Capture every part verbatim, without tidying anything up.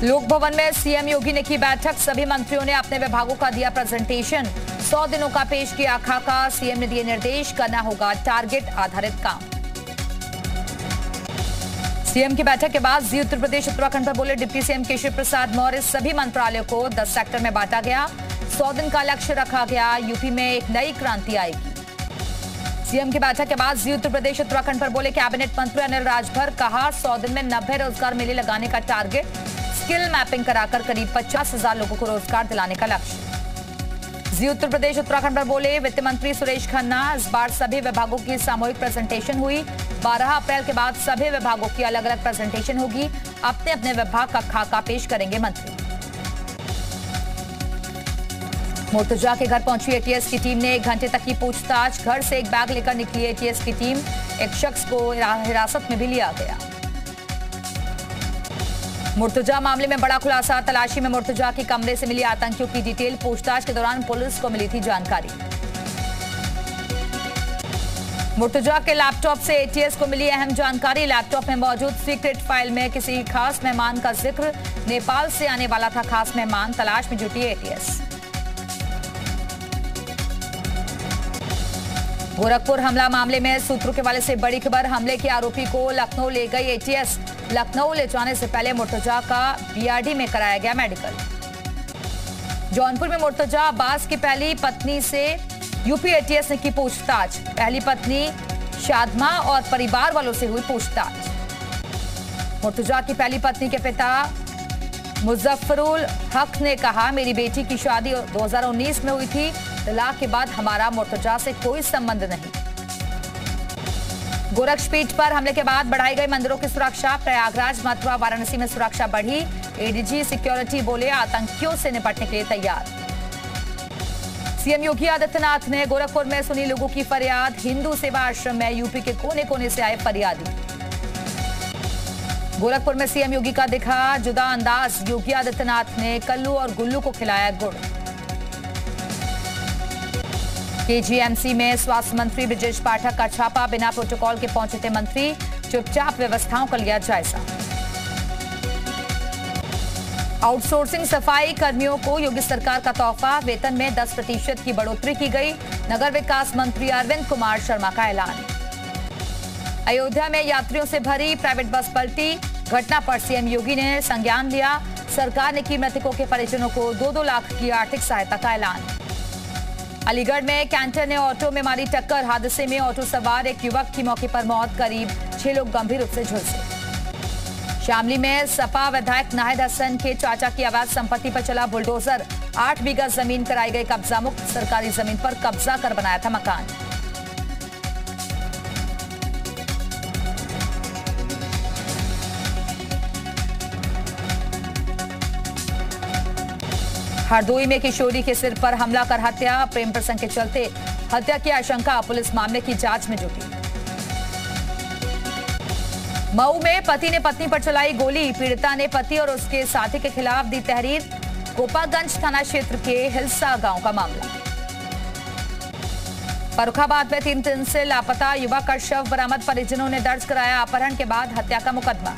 लोक भवन में सीएम योगी ने की बैठक। सभी मंत्रियों ने अपने विभागों का दिया प्रेजेंटेशन। सौ दिनों का पेश किया खाका। सीएम ने दिए निर्देश, करना होगा टारगेट आधारित काम। सीएम की बैठक के बाद जी उत्तर प्रदेश उत्तराखंड पर बोले डिप्टी सीएम केशव प्रसाद मौर्य। सभी मंत्रालयों को दस सेक्टर में बांटा गया। सौ दिन का लक्ष्य रखा गया। यूपी में एक नई क्रांति आएगी। सीएम की बैठक के बाद जी उत्तर प्रदेश उत्तराखंड पर बोले कैबिनेट मंत्री अनिल राजभर। कहा सौ दिन में नब्बे रोजगार मेले लगाने का टारगेट। स्किल मैपिंग कराकर करीब पचास हजार लोगों को रोजगार दिलाने का लक्ष्य। जी उत्तर प्रदेश उत्तराखंड पर बोले वित्त मंत्री सुरेश खन्ना। इस बार सभी विभागों की सामूहिक प्रेजेंटेशन हुई। बारह अप्रैल के बाद सभी विभागों की अलग अलग प्रेजेंटेशन होगी। अपने अपने विभाग का खाका पेश करेंगे मंत्री। मुर्तजा के घर पहुंची एटीएस की टीम ने एक घंटे तक की पूछताछ। घर से एक बैग लेकर निकली एटीएस की टीम। एक शख्स को हिरासत में भी लिया गया। मुर्तजा मामले में बड़ा खुलासा। तलाशी में मुर्तजा के कमरे से मिली आतंकियों की डिटेल। पूछताछ के दौरान पुलिस को मिली थी जानकारी। मुर्तजा के लैपटॉप से एटीएस को मिली अहम जानकारी। लैपटॉप में मौजूद सीक्रेट फाइल में किसी खास मेहमान का जिक्र। नेपाल से आने वाला था खास मेहमान। तलाश में जुटी एटीएस। गोरखपुर हमला मामले में सूत्रों के हवाले से बड़ी खबर। हमले के आरोपी को लखनऊ ले गई एटीएस। लखनऊ ले जाने से पहले मुर्तजा का बीआरडी में कराया गया मेडिकल। जौनपुर में मुर्तजा अब्बास की पहली पत्नी से यूपी एटीएस ने की पूछताछ। पहली पत्नी शादमा और परिवार वालों से हुई पूछताछ। मुर्तजा की पहली पत्नी के पिता मुजफ्फरुल हक ने कहा मेरी बेटी की शादी दो हज़ार उन्नीस में हुई थी। तलाक के बाद हमारा मुर्तजा से कोई संबंध नहीं। गोरक्षपीठ पर हमले के बाद बढ़ाई गई मंदिरों की सुरक्षा। प्रयागराज, मथुरा, वाराणसी में सुरक्षा बढ़ी। एडीजी सिक्योरिटी बोले आतंकियों से निपटने के लिए तैयार। सीएम योगी आदित्यनाथ ने गोरखपुर में सुनी लोगों की फरियाद। हिंदू सेवा आश्रम में यूपी के कोने कोने से आए फरियादी। गोरखपुर में सीएम योगी का दिखा जुदा अंदाज। योगी आदित्यनाथ ने कल्लू और गुल्लू को खिलाया गुड़। केजीएमसी में स्वास्थ्य मंत्री ब्रजेश पाठक का छापा। बिना प्रोटोकॉल के पहुंचे थे मंत्री। चुपचाप व्यवस्थाओं का लिया जायजा। आउटसोर्सिंग सफाई कर्मियों को योगी सरकार का तोहफा। वेतन में दस प्रतिशत की बढ़ोतरी की गई। नगर विकास मंत्री अरविंद कुमार शर्मा का ऐलान। अयोध्या में यात्रियों से भरी प्राइवेट बस पलटी। घटना पर सीएम योगी ने संज्ञान लिया। सरकार ने की मृतकों के परिजनों को दो दो लाख की आर्थिक सहायता का ऐलान। अलीगढ़ में कैंटर ने ऑटो में मारी टक्कर। हादसे में ऑटो सवार एक युवक की मौके पर मौत। करीब छह लोग गंभीर रूप से झुलसे। शामली में सपा विधायक नाहिद हसन के चाचा की अवैध संपत्ति पर चला बुलडोजर। आठ बीघा जमीन कराई गई कब्जा मुक्त। सरकारी जमीन पर कब्जा कर बनाया था मकान। हरदोई में किशोरी के सिर पर हमला कर हत्या। प्रेम प्रसंग के चलते हत्या की आशंका। पुलिस मामले की जांच में जुटी। मऊ में पति ने पत्नी पर चलाई गोली। पीड़िता ने पति और उसके साथी के खिलाफ दी तहरीर। गोपागंज थाना क्षेत्र के हिलसा गांव का मामला। फर्रुखाबाद में तीन दिन से लापता युवक का शव बरामद। परिजनों ने दर्ज कराया अपहरण के बाद हत्या का मुकदमा।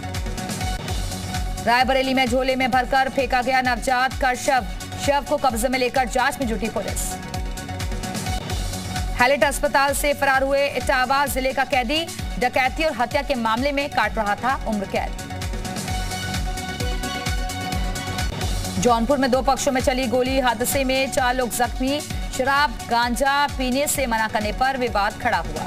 रायबरेली में झोले में भरकर फेंका गया नवजात का शव। शव को कब्जे में लेकर जांच में जुटी पुलिस। हैलेट अस्पताल से फरार हुए इटावा जिले का कैदी। डकैती और हत्या के मामले में काट रहा था उम्र कैद। जौनपुर में दो पक्षों में चली गोली। हादसे में चार लोग जख्मी। शराब गांजा पीने से मना करने पर विवाद खड़ा हुआ।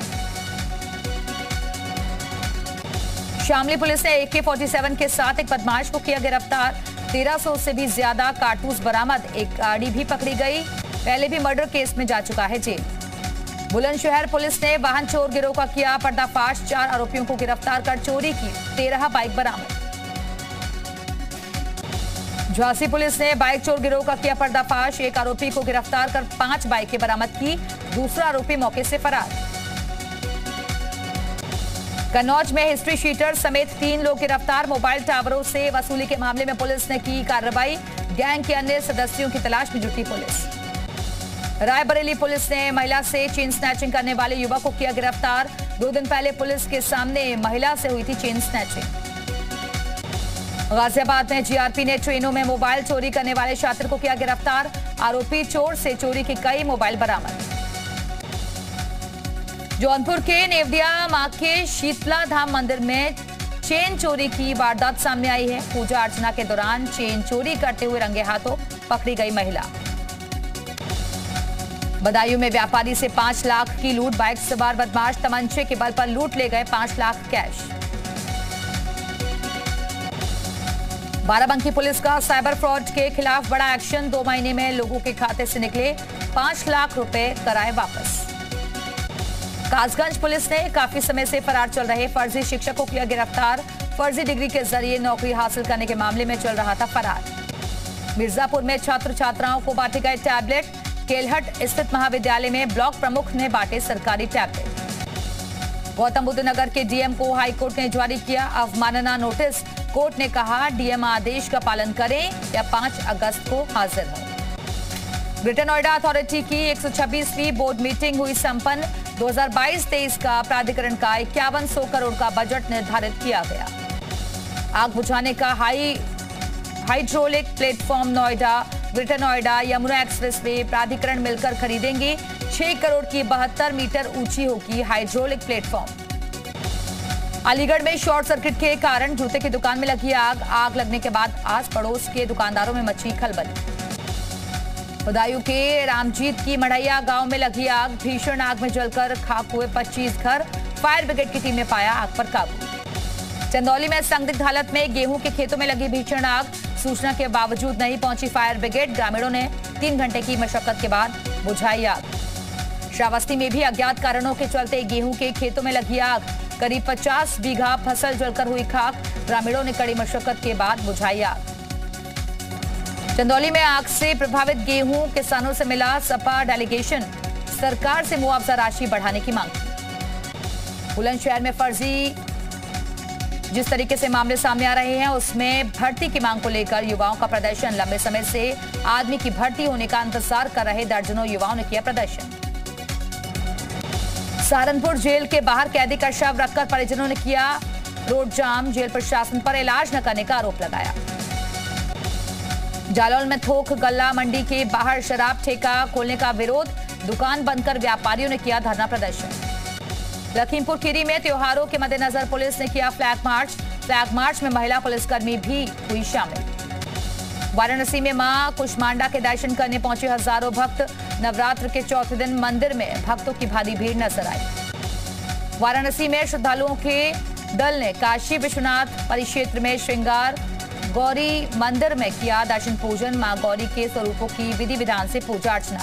शामली पुलिस ने ए के सैंतालीस के साथ एक बदमाश को किया गिरफ्तार। तेरह सौ से भी ज्यादा कारतूस बरामद। एक गाड़ी भी पकड़ी गई। पहले भी मर्डर केस में जा चुका है जेल। बुलंदशहर पुलिस ने वाहन चोर गिरोह का किया पर्दाफाश। चार आरोपियों को गिरफ्तार कर चोरी की तेरह बाइक बरामद। झांसी पुलिस ने बाइक चोर गिरोह का किया पर्दाफाश। एक आरोपी को गिरफ्तार कर पांच बाइकें बरामद की। दूसरा आरोपी मौके से फरार। कन्नौज में हिस्ट्री शीटर समेत तीन लोग गिरफ्तार। मोबाइल टावरों से वसूली के मामले में पुलिस ने की कार्रवाई। गैंग के अन्य सदस्यों की तलाश में जुटी पुलिस। रायबरेली पुलिस ने महिला से चेन स्नैचिंग करने वाले युवक को किया गिरफ्तार। दो दिन पहले पुलिस के सामने महिला से हुई थी चेन स्नैचिंग। गाजियाबाद में जीआरपी ने ट्रेनों में मोबाइल चोरी करने वाले छात्र को किया गिरफ्तार। आरोपी चोर से चोरी के कई मोबाइल बरामद। जौनपुर के नेवदिया मां के शीतला धाम मंदिर में चेन चोरी की वारदात सामने आई है। पूजा अर्चना के दौरान चेन चोरी करते हुए रंगे हाथों पकड़ी गई महिला। बदायूं में व्यापारी से पांच लाख की लूट। बाइक सवार बदमाश तमंचे के बल पर लूट ले गए पांच लाख कैश। बाराबंकी पुलिस का साइबर फ्रॉड के खिलाफ बड़ा एक्शन। दो महीने में लोगों के खाते से निकले पांच लाख रुपए कराए वापस। कासगंज पुलिस ने काफी समय से फरार चल रहे फर्जी शिक्षक को किया गिरफ्तार। फर्जी डिग्री के जरिए नौकरी हासिल करने के मामले में चल रहा था फरार। मिर्जापुर में छात्र छात्राओं को बांटे गए टैबलेट। केलहट स्थित महाविद्यालय में ब्लॉक प्रमुख ने बांटे सरकारी टैबलेट। गौतम बुद्ध नगर के डीएम को हाईकोर्ट ने जारी किया अवमानना नोटिस। कोर्ट ने कहा डीएम आदेश का पालन करें या पांच अगस्त को हाजिर हों। ग्रेटर नोएडा अथॉरिटी की एक सौ छब्बीसवीं बोर्ड मीटिंग हुई संपन्न। दो हज़ार बाईस तेईस का प्राधिकरण का इक्यावन सौ करोड़ का बजट निर्धारित किया गया। आग बुझाने का high hydraulic platform Noida Greater Noida Yamuna Expressway प्राधिकरण मिलकर खरीदेंगे। छह करोड़ की बहत्तर मीटर ऊंची होगी हाइड्रोलिक प्लेटफॉर्म। अलीगढ़ में शॉर्ट सर्किट के कारण जूते की दुकान में लगी आग। आग लगने के बाद आस पड़ोस के दुकानदारों में मची खलबली। बदायूं के रामजीत की मढ़ैया गांव में लगी आग। भीषण आग में जलकर खाक हुए पच्चीस घर। फायर ब्रिगेड की टीम ने पाया आग पर काबू। चंदौली में संदिग्ध हालत में गेहूं के खेतों में लगी भीषण आग। सूचना के बावजूद नहीं पहुंची फायर ब्रिगेड। ग्रामीणों ने तीन घंटे की मशक्कत के बाद बुझाई आग। श्रावस्ती में भी अज्ञात कारणों के चलते गेहूं के खेतों में लगी आग। करीब पचास बीघा फसल जलकर हुई खाक। ग्रामीणों ने कड़ी मशक्कत के बाद बुझाई आग। चंदौली में आग से प्रभावित गेहूं किसानों से मिला सपा डेलीगेशन। सरकार से मुआवजा राशि बढ़ाने की मांग की। बुलंदशहर में फर्जी जिस तरीके से मामले सामने आ रहे हैं उसमें भर्ती की मांग को लेकर युवाओं का प्रदर्शन। लंबे समय से आदमी की भर्ती होने का इंतजार कर रहे दर्जनों युवाओं ने किया प्रदर्शन। सहारनपुर जेल के बाहर कैदी का शव रखकर परिजनों ने किया रोड जाम। जेल प्रशासन पर इलाज न करने का आरोप लगाया। जालौन में थोक गल्ला मंडी के बाहर शराब ठेका खोलने का विरोध। दुकान बंद कर व्यापारियों ने किया धरना प्रदर्शन। लखीमपुर खीरी में त्योहारों के मद्देनजर पुलिस ने किया फ्लैग मार्च। फ्लैग मार्च में महिला पुलिसकर्मी भी हुई शामिल। वाराणसी में मां कुष्मांडा के दर्शन करने पहुंचे हजारों भक्त। नवरात्र के चौथे दिन मंदिर में भक्तों की भारी भीड़ नजर आई। वाराणसी में श्रद्धालुओं के दल ने काशी विश्वनाथ परिक्षेत्र में श्रृंगार गौरी मंदिर में किया दर्शन पूजन। मां गौरी के स्वरूपों की विधि विधान से पूजा अर्चना।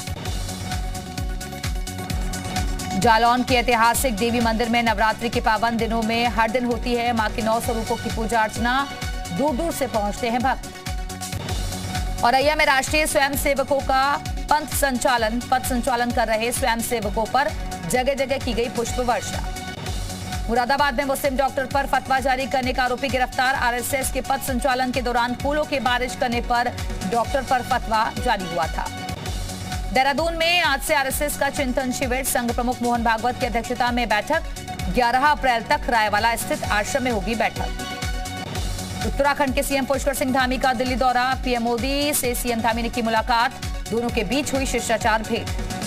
जालौन के ऐतिहासिक देवी मंदिर में नवरात्रि के पावन दिनों में हर दिन होती है मां के नौ स्वरूपों की पूजा अर्चना। दूर दूर से पहुंचते हैं भक्त। औरैया में राष्ट्रीय स्वयंसेवकों का पंथ संचालन पथ संचालन कर रहे स्वयंसेवकों पर जगह जगह की गई पुष्प वर्षा। मुरादाबाद में मुस्लिम डॉक्टर पर फतवा जारी करने का आरोपी गिरफ्तार। आरएसएस के पथ संचालन के दौरान फूलों की बारिश करने पर डॉक्टर पर फतवा जारी हुआ था। देहरादून में आज से आरएसएस का चिंतन शिविर। संघ प्रमुख मोहन भागवत की अध्यक्षता में बैठक। ग्यारह अप्रैल तक रायवाला स्थित आश्रम में होगी बैठक। उत्तराखंड के सीएम पुष्कर सिंह धामी का दिल्ली दौरा। पीएम मोदी से सीएम धामी ने की मुलाकात। दोनों के बीच हुई शिष्टाचार भेंट।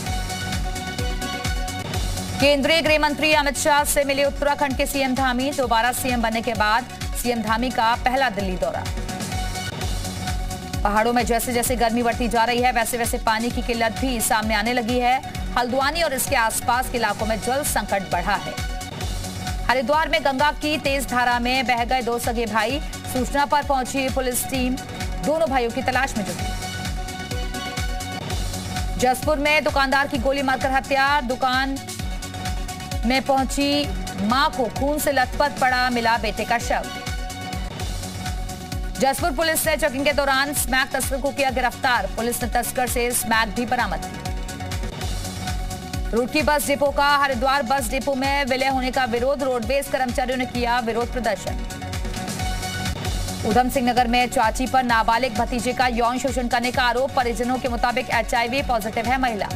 केंद्रीय गृह मंत्री अमित शाह से मिले उत्तराखंड के सीएम धामी। दोबारा सीएम बनने के बाद सीएम धामी का पहला दिल्ली दौरा। पहाड़ों में जैसे जैसे गर्मी बढ़ती जा रही है वैसे वैसे पानी की किल्लत भी सामने आने लगी है। हल्द्वानी और इसके आसपास के इलाकों में जल संकट बढ़ा है। हरिद्वार में गंगा की तेज धारा में बह गए दो सगे भाई। सूचना पर पहुंची पुलिस टीम दोनों भाइयों की तलाश में जुटी। जसपुर में दुकानदार की गोली मारकर हत्या। दुकान में पहुंची मां को खून से लथपथ पड़ा मिला बेटे का शव। जसपुर पुलिस ने चेकिंग के दौरान स्मैक तस्कर को किया गिरफ्तार। पुलिस ने तस्कर से स्मैक भी बरामद की। रूट की बस डिपो का हरिद्वार बस डिपो में विलय होने का विरोध। रोडवेज कर्मचारियों ने किया विरोध प्रदर्शन। उधम सिंह नगर में चाची पर नाबालिग भतीजे का यौन शोषण करने का आरोप। परिजनों के मुताबिक एचआईवी पॉजिटिव है महिला।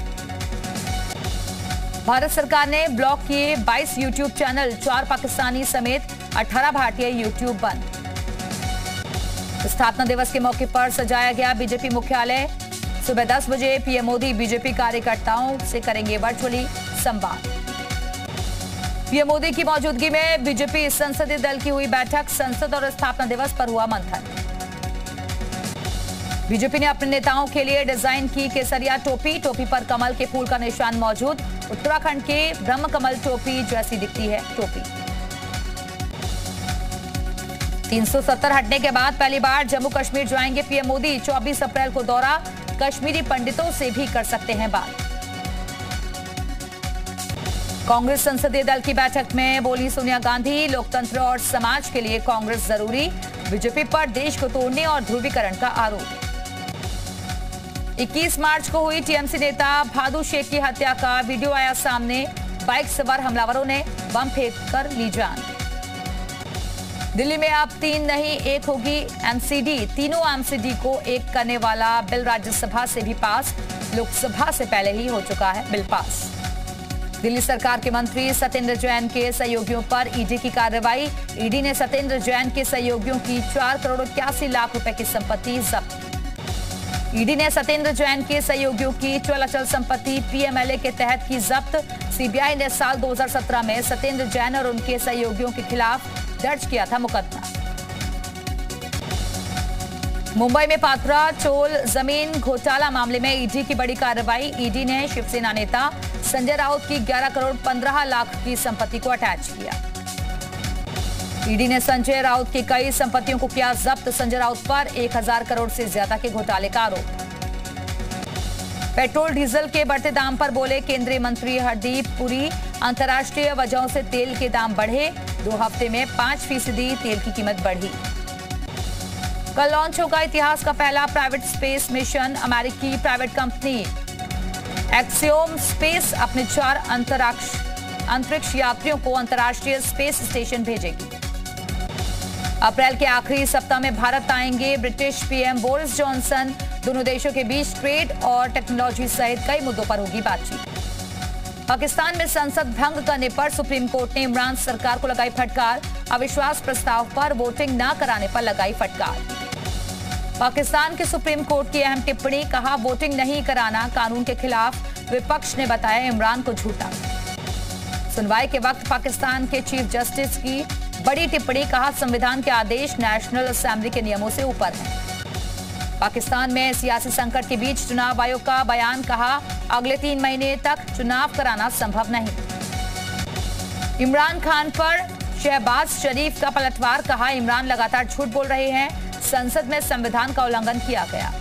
भारत सरकार ने ब्लॉक किए बाईस यूट्यूब चैनल। चार पाकिस्तानी समेत अठारह भारतीय यूट्यूब बंद। स्थापना दिवस के मौके पर सजाया गया बीजेपी मुख्यालय। सुबह दस बजे पीएम मोदी बीजेपी कार्यकर्ताओं से करेंगे वर्चुअली संवाद। पीएम मोदी की मौजूदगी में बीजेपी संसदीय दल की हुई बैठक। संसद और स्थापना दिवस पर हुआ मंथन। बीजेपी ने अपने नेताओं के लिए डिजाइन की केसरिया टोपी। टोपी पर कमल के फूल का निशान मौजूद। उत्तराखंड के ब्रह्म कमल टोपी जैसी दिखती है टोपी। तीन सौ सत्तर हटने के बाद पहली बार जम्मू कश्मीर जाएंगे पीएम मोदी। चौबीस अप्रैल को दौरा। कश्मीरी पंडितों से भी कर सकते हैं बात। कांग्रेस संसदीय दल की बैठक में बोली सोनिया गांधी, लोकतंत्र और समाज के लिए कांग्रेस जरूरी। बीजेपी पर देश को तोड़ने और ध्रुवीकरण का आरोप। इक्कीस मार्च को हुई टीएमसी नेता भादु शेख की हत्या का वीडियो आया सामने। बाइक सवार हमलावरों ने बम फेंक कर ली जान। दिल्ली में अब तीन नहीं एक होगी एमसीडी। तीनों एमसीडी को एक करने वाला बिल राज्यसभा से भी पास। लोकसभा से पहले ही हो चुका है बिल पास। दिल्ली सरकार के मंत्री सत्येंद्र जैन के सहयोगियों पर ईडी की कार्रवाई। ईडी ने सत्येंद्र जैन के सहयोगियों की चार करोड़ इक्यासी लाख रुपए की संपत्ति जब्त। ईडी ने सत्येंद्र जैन के सहयोगियों की चल अचल संपत्ति पीएमएलए के तहत की जब्त। सीबीआई ने साल दो हज़ार सत्रह में सत्येंद्र जैन और उनके सहयोगियों के खिलाफ दर्ज किया था मुकदमा। मुंबई में पात्रा चोल जमीन घोटाला मामले में ईडी की बड़ी कार्रवाई। ईडी ने शिवसेना नेता संजय राउत की ग्यारह करोड़ पंद्रह लाख की संपत्ति को अटैच किया। ईडी ने संजय राउत की कई संपत्तियों को किया जब्त। संजय राउत पर एक हजार करोड़ से ज्यादा के घोटाले का आरोप। पेट्रोल डीजल के बढ़ते दाम पर बोले केंद्रीय मंत्री हरदीप पुरी, अंतर्राष्ट्रीय वजहों से तेल के दाम बढ़े। दो हफ्ते में पांच फीसदी तेल की कीमत बढ़ी। कल लॉन्च होगा इतिहास का पहला प्राइवेट स्पेस मिशन। अमेरिकी प्राइवेट कंपनी एक्सियोम स्पेस अपने चार अंतरिक्ष अंतरिक्ष यात्रियों को अंतर्राष्ट्रीय स्पेस स्टेशन भेजेगी। अप्रैल के आखिरी सप्ताह में भारत आएंगे ब्रिटिश पीएम बोरिस जॉनसन। दोनों देशों के बीच ट्रेड और टेक्नोलॉजी सहित कई मुद्दों पर होगी बातचीत। पाकिस्तान में संसद भंग करने पर सुप्रीम कोर्ट ने इमरान सरकार को लगाई फटकार। अविश्वास प्रस्ताव पर वोटिंग न कराने पर लगाई फटकार। पाकिस्तान के सुप्रीम कोर्ट की अहम टिप्पणी, कहा वोटिंग नहीं कराना कानून के खिलाफ। विपक्ष ने बताया इमरान को झूठा। सुनवाई के वक्त पाकिस्तान के चीफ जस्टिस की बड़ी टिप्पणी, कहा संविधान के आदेश नेशनल असेंबली के नियमों से ऊपर है। पाकिस्तान में सियासी संकट के बीच चुनाव आयोग का बयान, कहा अगले तीन महीने तक चुनाव कराना संभव नहीं। इमरान खान पर शहबाज शरीफ का पलटवार, कहा इमरान लगातार झूठ बोल रहे हैं। संसद में संविधान का उल्लंघन किया गया।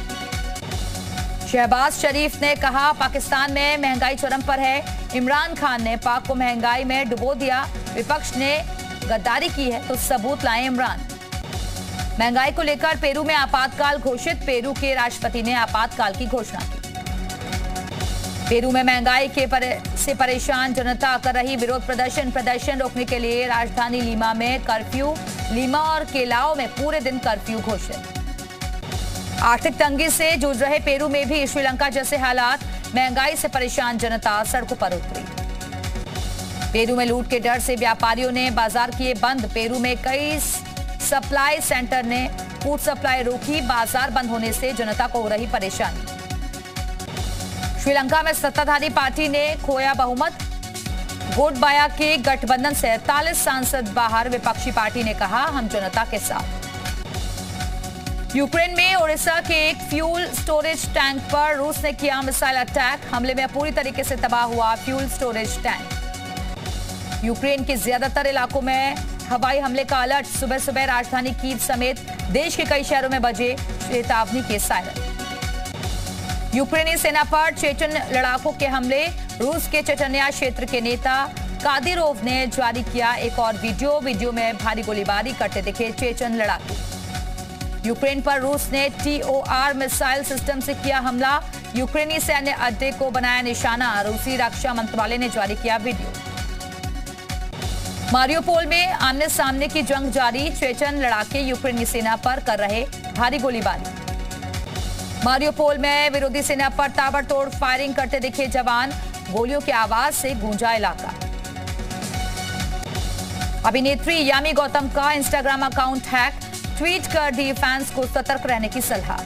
शहबाज शरीफ ने कहा पाकिस्तान में महंगाई चरम पर है। इमरान खान ने पाक को महंगाई में डुबो दिया। विपक्ष ने गद्दारी की है तो सबूत लाएं इमरान। महंगाई को लेकर पेरू में आपातकाल घोषित। पेरू के राष्ट्रपति ने आपातकाल की घोषणा की। पेरू में महंगाई के परे, से परेशान जनता कर रही विरोध प्रदर्शन। प्रदर्शन रोकने के लिए राजधानी लीमा में कर्फ्यू। लीमा और केलाओ में पूरे दिन कर्फ्यू घोषित। आर्थिक तंगी से जूझ रहे पेरू में भी श्रीलंका जैसे हालात। महंगाई से परेशान जनता सड़कों पर उतरी। पेरू में लूट के डर से व्यापारियों ने बाजार किए बंद। पेरू में कई सप्लाई सेंटर ने फूड सप्लाई रोकी। बाजार बंद होने से जनता को हो रही परेशानी। श्रीलंका में सत्ताधारी पार्टी ने खोया बहुमत। गोटबाया के गठबंधन से अड़तालीस सांसद बाहर। विपक्षी पार्टी ने कहा हम जनता के साथ। यूक्रेन में ओडिशा के एक फ्यूल स्टोरेज टैंक पर रूस ने किया मिसाइल अटैक। हमले में पूरी तरीके से तबाह हुआ फ्यूल स्टोरेज टैंक। यूक्रेन के ज्यादातर इलाकों में हवाई हमले का अलर्ट। सुबह सुबह राजधानी कीव समेत देश के कई शहरों में बजे चेतावनी के सायरन। यूक्रेनी सेना पर चेचन लड़ाकों के हमले। रूस के चेचन्या क्षेत्र के नेता कादिरोव ने जारी किया एक और वीडियो। वीडियो में भारी गोलीबारी करते दिखे चेचन लड़ाकू। यूक्रेन पर रूस ने टीओआर मिसाइल सिस्टम से किया हमला। यूक्रेनी सैन्य अड्डे को बनाया निशाना। रूसी रक्षा मंत्रालय ने जारी किया वीडियो। मारियोपोल में आमने सामने की जंग जारी। चेचन लड़ाके यूक्रेनी सेना पर कर रहे भारी गोलीबारी। मारियोपोल में विरोधी सेना पर ताबड़तोड़ फायरिंग करते दिखे जवान। गोलियों की आवाज से गूंजा इलाका। अभिनेत्री यामी गौतम का इंस्टाग्राम अकाउंट हैक। ट्वीट कर दी फैंस को सतर्क रहने की सलाह।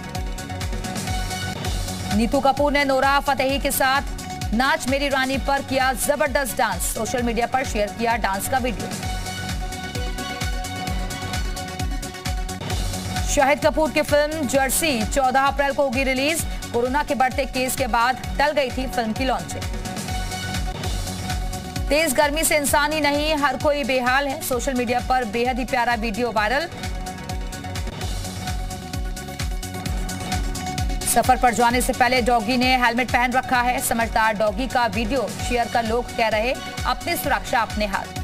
नीतू कपूर ने नोरा फतेही के साथ नाच मेरी रानी पर किया जबरदस्त डांस। सोशल मीडिया पर शेयर किया डांस का वीडियो। शाहिद कपूर की फिल्म जर्सी चौदह अप्रैल को होगी रिलीज। कोरोना के बढ़ते केस के बाद टल गई थी फिल्म की लॉन्चिंग। तेज गर्मी से इंसान ही नहीं हर कोई बेहाल है। सोशल मीडिया पर बेहद ही प्यारा वीडियो वायरल। सफर पर जाने से पहले डॉगी ने हेलमेट पहन रखा है। समझदार डॉगी का वीडियो शेयर कर लोग कह रहे अपनी सुरक्षा अपने हाथ।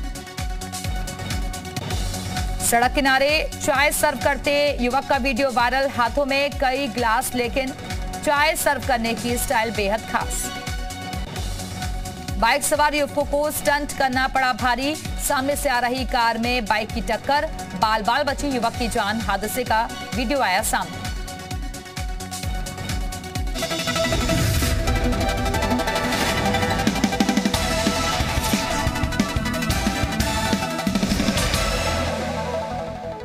सड़क किनारे चाय सर्व करते युवक का वीडियो वायरल। हाथों में कई ग्लास लेकिन चाय सर्व करने की स्टाइल बेहद खास। बाइक सवार युवकों को स्टंट करना पड़ा भारी। सामने से आ रही कार में बाइक की टक्कर, बाल बाल बची युवक की जान। हादसे का वीडियो आया सामने।